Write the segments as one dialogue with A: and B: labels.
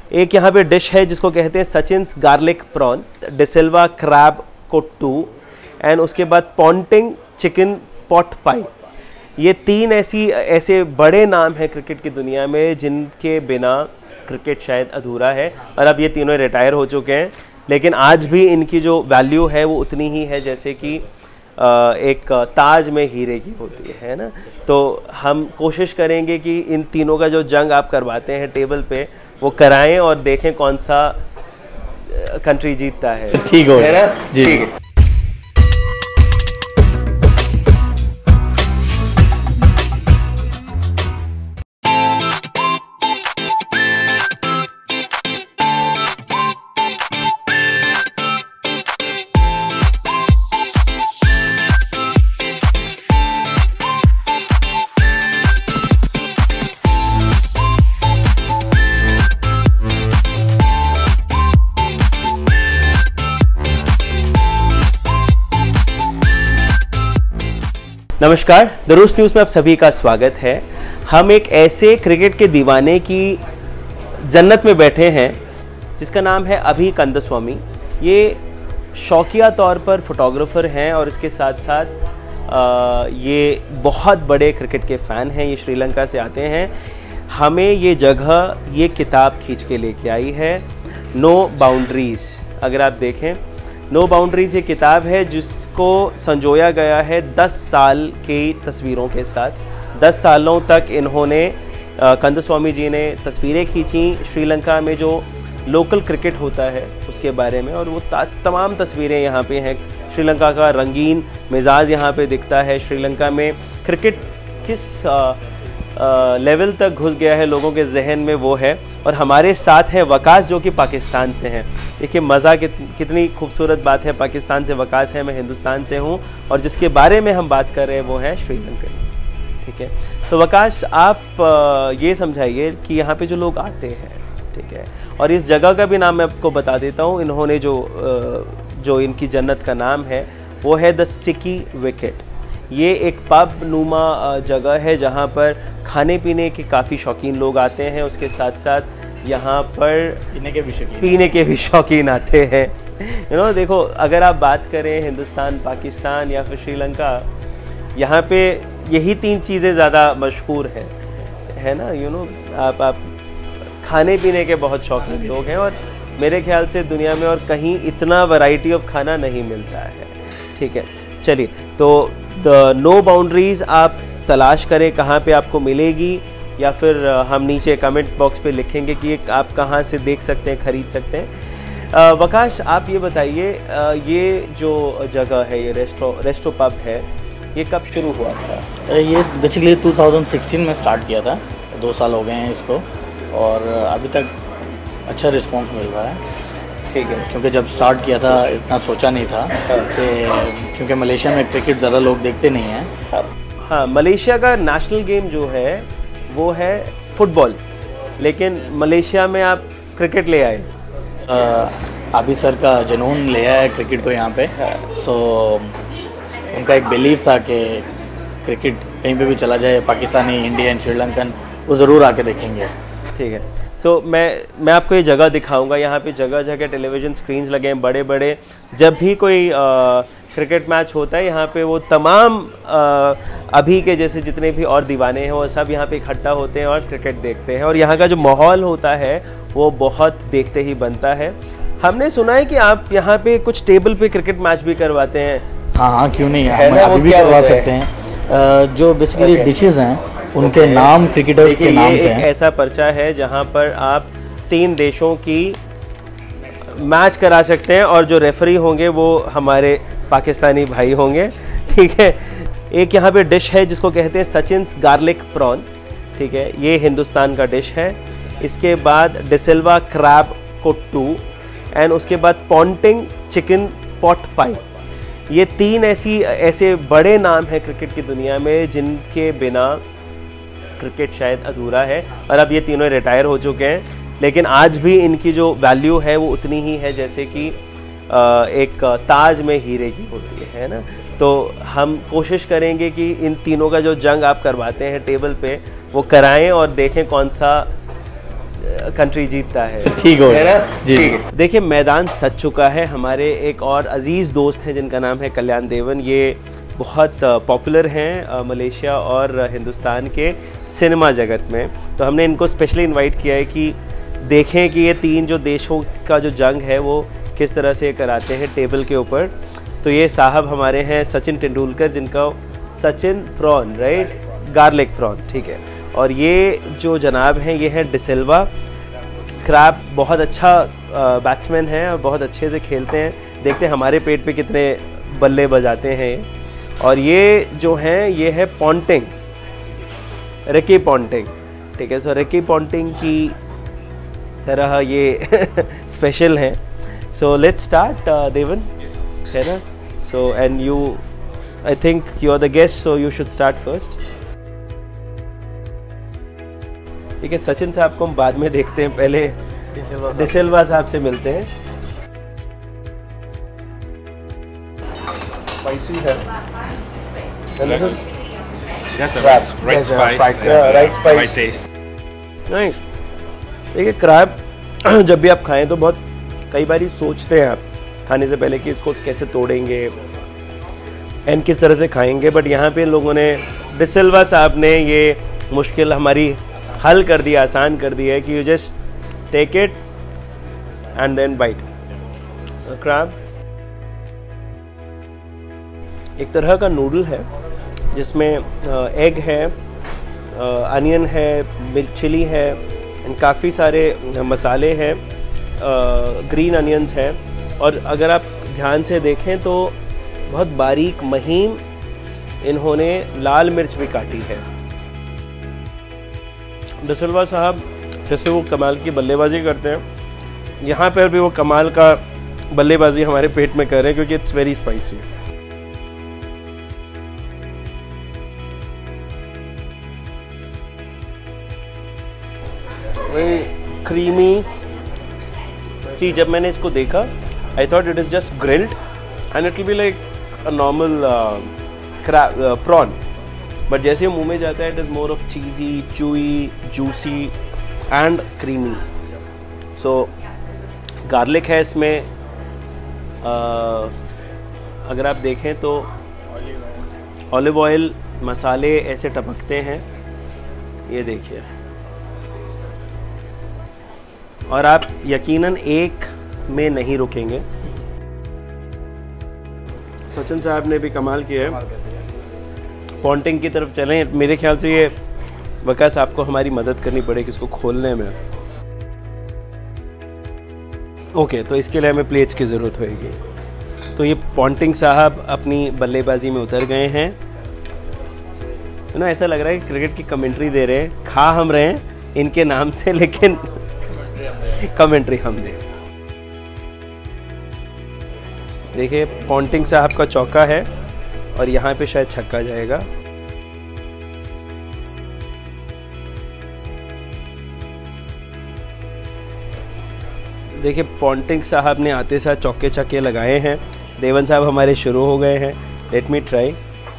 A: एक यहाँ पे डिश है जिसको कहते हैं Sachin's garlic prawn, D'Silva crab को 2 एंड उसके बाद पॉन्टिंग चिकन पॉट पाई। ये 3 ऐसे बड़े नाम हैं क्रिकेट की दुनिया में जिनके बिना क्रिकेट शायद अधूरा है। और अब ये तीनों रिटायर हो चुके हैं, लेकिन आज भी इनकी जो वैल्यू है वो उतनी ही है जैसे कि एक ताज में हीरे की होती है ना। तो हम कोशिश करेंगे कि इन तीनों का जो जंग आप करवाते हैं टेबल पे वो कराएं और देखें कौन सा कंट्री जीतता है।
B: ठीक हो
A: है ना जी।
B: ठीक है।
A: नमस्कार, द रूस्ट न्यूज़ में आप सभी का स्वागत है। हम एक ऐसे क्रिकेट के दीवाने की जन्नत में बैठे हैं जिसका नाम है अभी कंदस्वामी। ये शौकिया तौर पर फोटोग्राफर हैं और इसके साथ साथ ये बहुत बड़े क्रिकेट के फ़ैन हैं। ये श्रीलंका से आते हैं। हमें ये जगह ये किताब खींच के लेके आई है, नो बाउंड्रीज़। अगर आप देखें, नो बाउंड्रीज़ ये किताब है जिसको संजोया गया है 10 साल की तस्वीरों के साथ। 10 सालों तक इन्होंने कंदस्वामी जी ने तस्वीरें खींची श्रीलंका में जो लोकल क्रिकेट होता है उसके बारे में, और वो तमाम तस्वीरें यहाँ पे हैं। श्रीलंका का रंगीन मिजाज यहाँ पे दिखता है। श्रीलंका में क्रिकेट किस लेवल तक घुस गया है लोगों के जहन में वो है। और हमारे साथ है वकास जो कि पाकिस्तान से हैं। देखिए मज़ा कितनी खूबसूरत बात है, पाकिस्तान से वकास है, मैं हिंदुस्तान से हूँ, और जिसके बारे में हम बात कर रहे हैं वो है श्रीलंका। ठीक है, तो वकास आप ये समझाइए कि यहाँ पे जो लोग आते हैं, ठीक है, और इस जगह का भी नाम मैं आपको बता देता हूँ। इन्होंने जो इनकी जन्नत का नाम है वो है द स्टिकी विकेट। ये एक पब नुमा जगह है जहाँ पर खाने पीने के काफ़ी शौकीन लोग आते हैं। उसके साथ साथ यहाँ पर पीने के भी शौकीन आते हैं। देखो, अगर आप बात करें हिंदुस्तान, पाकिस्तान या फिर श्रीलंका, यहाँ पे यही 3 चीज़ें ज़्यादा मशहूर है ना। आप खाने पीने के बहुत शौकीन लोग हैं, और मेरे ख्याल से दुनिया में और कहीं इतना वैरायटी ऑफ खाना नहीं मिलता है। ठीक है, चलिए, तो द नो बाउंड्रीज़ आप तलाश करें कहाँ पे आपको मिलेगी, या फिर हम नीचे कमेंट बॉक्स पे लिखेंगे कि आप कहाँ से देख सकते हैं, ख़रीद सकते हैं। वकाश, आप ये बताइए, ये जो जगह है, ये रेस्टो पब है, ये कब शुरू हुआ था?
B: ये बेसिकली 2016 में स्टार्ट किया था। 2 साल हो गए हैं इसको, और अभी तक अच्छा रिस्पॉन्स मिल रहा है।
A: ठीक है,
B: क्योंकि जब स्टार्ट किया था इतना सोचा नहीं था कि क्योंकि मलेशिया में क्रिकेट ज़्यादा लोग देखते नहीं हैं।
A: हाँ, मलेशिया का नेशनल गेम जो है वो है फुटबॉल, लेकिन मलेशिया में आप क्रिकेट ले आए।
B: अभी सर का जुनून ले आया है क्रिकेट को यहाँ पे। सो उनका एक बिलीव था कि क्रिकेट कहीं पे भी चला जाए, पाकिस्तानी, इंडियन, श्रीलंकन, वो ज़रूर आके देखेंगे।
A: ठीक है, तो मैं आपको ये जगह दिखाऊंगा। यहाँ पे जगह जगह टेलीविज़न स्क्रीन्स लगे हैं बड़े बड़े। जब भी कोई क्रिकेट मैच होता है यहाँ पे वो तमाम अभी के जैसे जितने भी और दीवाने हैं वो सब यहाँ पे इकट्ठा होते हैं और क्रिकेट देखते हैं। और यहाँ का जो माहौल होता है वो बहुत देखते ही बनता है। हमने सुना है कि आप यहाँ पे कुछ टेबल पे क्रिकेट मैच भी करवाते हैं।
B: हाँ, क्यों नहीं, हम अभी भी करवा सकते हैं। जो बेसिकली डिशेज़ हैं उनके नाम क्रिकेटर्स के नाम से हैं।
A: ऐसा पर्चा है जहां पर आप 3 देशों की मैच करा सकते हैं, और जो रेफरी होंगे वो हमारे पाकिस्तानी भाई होंगे। ठीक है, एक यहाँ पे डिश है जिसको कहते हैं सचिन्स गार्लिक प्रॉन। ठीक है, ये हिंदुस्तान का डिश है। इसके बाद डिसिल्वा क्रैब को 2 एंड उसके बाद पॉन्टिंग चिकन पॉट पाई। ये 3 ऐसे बड़े नाम हैं क्रिकेट की दुनिया में जिनके बिना क्रिकेट शायद अधूरा है। और अब ये तीनों रिटायर हो चुके हैं, लेकिन आज भी इनकी जो वैल्यू है वो उतनी ही है जैसे कि एक ताज में हीरे की होती है ना। तो हम कोशिश करेंगे कि इन तीनों का जो जंग आप करवाते हैं टेबल पे वो कराएं और देखें कौन सा कंट्री जीतता है।
B: ठीक हो
A: है ना
B: जी।
A: देखिए मैदान सज चुका है। हमारे एक और अजीज़ दोस्त हैं जिनका नाम है कल्याण देवन। ये बहुत पॉपुलर हैं मलेशिया और हिंदुस्तान के सिनेमा जगत में। तो हमने इनको स्पेशली इनवाइट किया है कि देखें कि ये तीन जो देशों का जो जंग है वो किस तरह से कराते हैं टेबल के ऊपर। तो ये साहब हमारे हैं सचिन तेंदुलकर, जिनका Sachin prawn, right, garlic prawn, ठीक है। और ये जो जनाब हैं ये है डिसिल्वा क्रैब, बहुत अच्छा बैट्समैन है और बहुत अच्छे से खेलते हैं। देखते हैं हमारे पेट पे कितने बल्ले बजाते हैं। और ये जो हैं ये है पॉन्टिंग, रिकी पॉन्टिंग, ठीक है। सो रिकी पॉन्टिंग की तरह ये स्पेशल हैं। सो लेट्स स्टार्ट देवन, है ना। So and you, I think you are the guest, so you should start first. ठीक है, सचिन साहब को हम बाद में देखते हैं, पहले डिसिल्वा साहब से मिलते हैं। स्पाइसी है, राइट टेस्ट, नाइस। देखिए क्रैब जब भी आप खाएं तो बहुत कई बार सोचते हैं आप खाने से पहले कि इसको कैसे तोड़ेंगे एंड किस तरह से खाएंगे, बट यहाँ पे लोगों ने, डिसिल्वा साहब ने ये मुश्किल हमारी हल कर दिया, आसान कर दिया है कि you just take it and then bite. Crab एक तरह का नूडल है जिसमें एग है, अनियन है, चिली है एंड काफ़ी सारे मसाले हैं, ग्रीन अनियंस हैं। और अगर आप ध्यान से देखें तो बहुत बारीक महीन इन्होंने लाल मिर्च भी काटी है। डिसिल्वा साहब जैसे वो कमाल की बल्लेबाजी करते हैं, यहाँ पर भी वो कमाल का बल्लेबाजी हमारे पेट में कर रहे हैं क्योंकि इट्स वेरी स्पाइसी। क्रीमी सी, जब मैंने इसको देखा I thought it is just grilled and it will be like a normal prawn, but जैसे मुंह में जाता है it is more of cheesy, chewy, juicy and creamy. So garlic है इसमें, अगर आप देखें तो ऑलिव ऑयल, मसाले ऐसे टपकते हैं, ये देखिए। और आप यकीनन एक में नहीं रुकेंगे। सचिन साहब ने भी कमाल किया है, पॉन्टिंग की तरफ चलें। मेरे ख्याल से ये वकास आपको हमारी मदद करनी पड़ेगी इसको खोलने में। ओके, तो इसके लिए हमें प्लेट्स की ज़रूरत होगी। तो ये पॉन्टिंग साहब अपनी बल्लेबाजी में उतर गए हैं, है ना। ऐसा लग रहा है कि क्रिकेट की कमेंट्री दे रहे हैं, खा हम रहे हैं इनके नाम से लेकिन कमेंट्री हम दे। देखिए पॉन्टिंग साहब का चौका है और यहाँ पे शायद छक्का जाएगा। देखिए पॉन्टिंग साहब ने आते साथ चौके छक्के लगाए हैं। देवन साहब हमारे शुरू हो गए हैं। Let me try.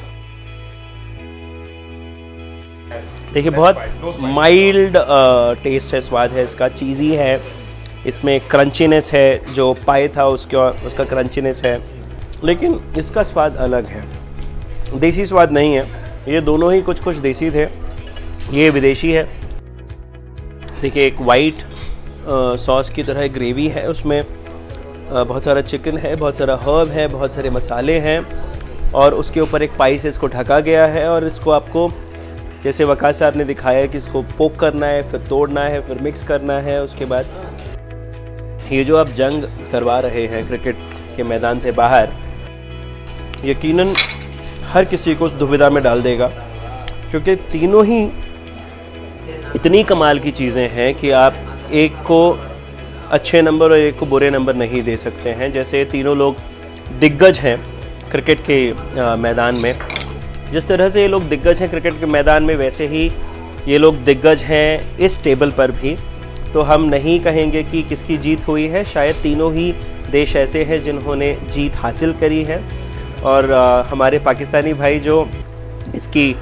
A: देखिए बहुत माइल्ड टेस्ट है, स्वाद है इसका, चीज़ी है, इसमें क्रंचीनेस है, जो पाए था उसका क्रंचीनेस है, लेकिन इसका स्वाद अलग है, देसी स्वाद नहीं है। ये दोनों ही कुछ देसी थे, ये विदेशी है। देखिए एक वाइट सॉस की तरह ग्रेवी है, उसमें बहुत सारा चिकन है, बहुत सारा हर्ब है, बहुत सारे मसाले हैं और उसके ऊपर एक पाई से इसको ढका गया है। और इसको आपको जैसे वकास साहब ने दिखाया है कि इसको पोक करना है, फिर तोड़ना है, फिर मिक्स करना है। उसके बाद ये जो आप जंग करवा रहे हैं क्रिकेट के मैदान से बाहर, यकीनन हर किसी को उस दुविधा में डाल देगा, क्योंकि तीनों ही इतनी कमाल की चीज़ें हैं कि आप एक को अच्छे नंबर और एक को बुरे नंबर नहीं दे सकते हैं। जैसे तीनों लोग दिग्गज हैं क्रिकेट के मैदान में, जिस तरह से ये लोग दिग्गज हैं क्रिकेट के मैदान में, वैसे ही ये लोग दिग्गज हैं इस टेबल पर भी। तो हम नहीं कहेंगे कि किसकी जीत हुई है, शायद तीनों ही देश ऐसे हैं जिन्होंने जीत हासिल करी है। और हमारे पाकिस्तानी भाई जो इसकी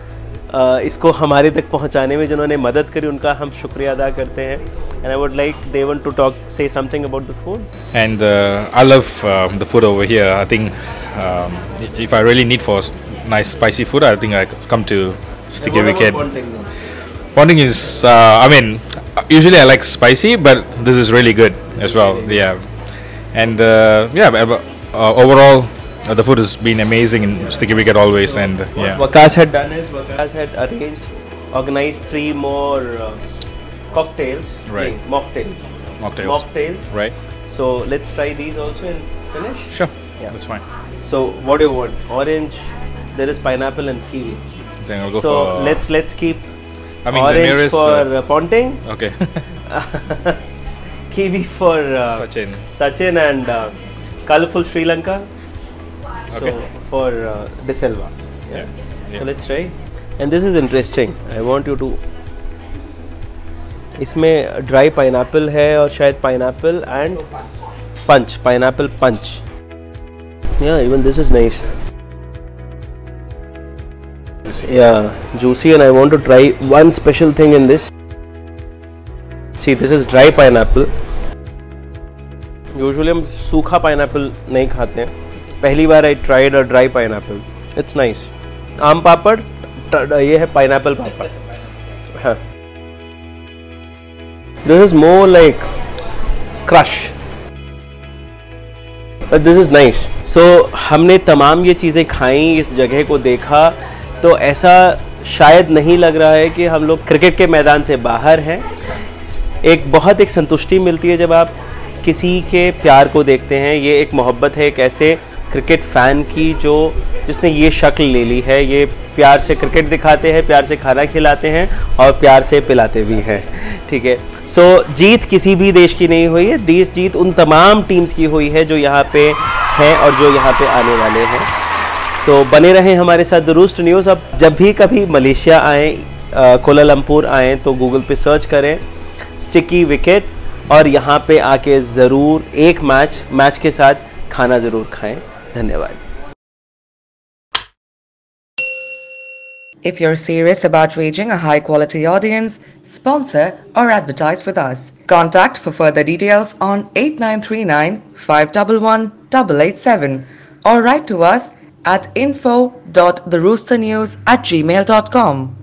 A: इसको हमारे तक पहुंचाने में जिन्होंने मदद करी उनका हम शुक्रिया अदा करते हैं. And I would like they want to talk say something about the food.
C: And I love the food over here. I think if I really need for nice spicy food, I think I come to Sticky Wicket. Ponting is, I mean, usually I like spicy, but this is really good as well. Yeah, and overall, the food has been amazing in Sticky Wicket always. And yeah,
A: What Waqas had done is Waqas had organized 3 more cocktails,
C: Right.
A: mocktails. Mocktails.
C: right?
A: So let's try these also and finish.
C: Sure,
A: Yeah.
C: that's fine.
A: So what do you want? Orange. There is pineapple and kiwi.
C: Then I'll go
A: So
C: for.
A: let's keep
C: I mean, the
A: orange
C: nearest.
A: for Ponting,
C: Okay.
A: kiwi for
C: Sachin.
A: and colorful Sri Lanka.
C: Okay.
A: So for De Silva.
C: Yeah.
A: So let's try. And this is interesting. I want you to. इसमें dry pineapple है और शायद pineapple and punch, pineapple punch. Yeah, even this is nice. Yeah, juicy, and I want to try one special thing in this. See, this is dry pineapple. Usually हम सूखा pineapple नहीं खाते हैं. पहली बार I tried a dry pineapple. It's nice. आम पापड़, ये है pineapple पापड़. हाँ. This is more like crush. But this is nice. So हमने तमाम ये चीज़ें खाई, इस जगह को देखा, तो ऐसा शायद नहीं लग रहा है कि हम लोग क्रिकेट के मैदान से बाहर हैं. एक बहुत एक संतुष्टि मिलती है जब आप किसी के प्यार को देखते हैं. ये एक मोहब्बत है एक ऐसे क्रिकेट फ़ैन की जिसने ये शक्ल ले ली है. ये प्यार से क्रिकेट दिखाते हैं, प्यार से खाना खिलाते हैं और प्यार से पिलाते भी हैं. ठीक है. सो जीत किसी भी देश की नहीं हुई है. जीत उन तमाम टीम्स की हुई है जो यहाँ पे हैं और जो यहाँ पे आने वाले हैं. तो बने रहें हमारे साथ द रूस्ट न्यूज़. अब जब भी कभी मलेशिया आएँ, कोलालमपुर आएँ, तो गूगल पे सर्च करें स्टिकी विकेट और यहाँ पे आके ज़रूर एक मैच के साथ खाना ज़रूर खाएं. धन्यवाद.
D: If you're serious about reaching a high-quality audience, sponsor or advertise with us. Contact for further details on 8939 511 887 or write to us at info.theroosternews@gmail.com.